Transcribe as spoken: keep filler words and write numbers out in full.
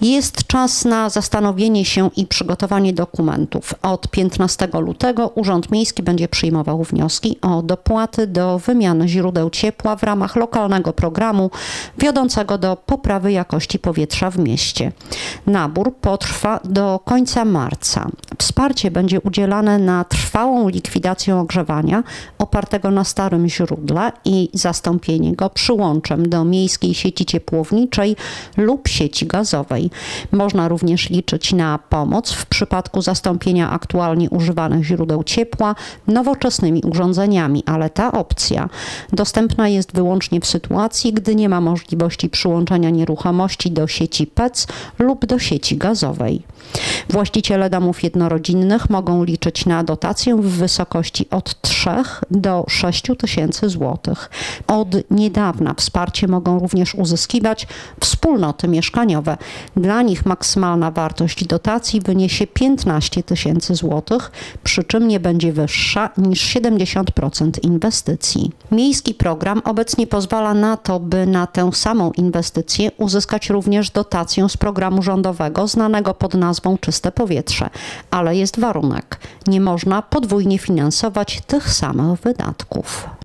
Jest czas na zastanowienie się i przygotowanie dokumentów. Od piętnastego lutego Urząd Miejski będzie przyjmował wnioski o dopłaty do wymiany źródeł ciepła w ramach lokalnego programu wiodącego do poprawy jakości powietrza w mieście. Nabór potrwa do końca marca. Wsparcie będzie udzielane na trwałą likwidację ogrzewania opartego na starym źródle i zastąpienie go przyłączem do miejskiej sieci ciepłowniczej lub sieci gazowej. Można również liczyć na pomoc w przypadku zastąpienia aktualnie używanych źródeł ciepła nowoczesnymi urządzeniami, ale ta opcja dostępna jest wyłącznie w sytuacji, gdy nie ma możliwości przyłączenia nieruchomości do sieci P E C lub do sieci gazowej. Właściciele domów jednorodzinnych mogą liczyć na dotację w wysokości od trzech do sześciu tysięcy złotych. Od niedawna wsparcie mogą również uzyskiwać wspólnoty mieszkaniowe. Dla nich maksymalna wartość dotacji wyniesie piętnaście tysięcy złotych, przy czym nie będzie wyższa niż siedemdziesiąt procent inwestycji. Miejski program obecnie pozwala na to, by na tę samą inwestycję uzyskać również dotację z programu rządowego znanego pod nazwą Czyste Powietrze, ale jest warunek: nie można podwójnie finansować tych samych wydatków.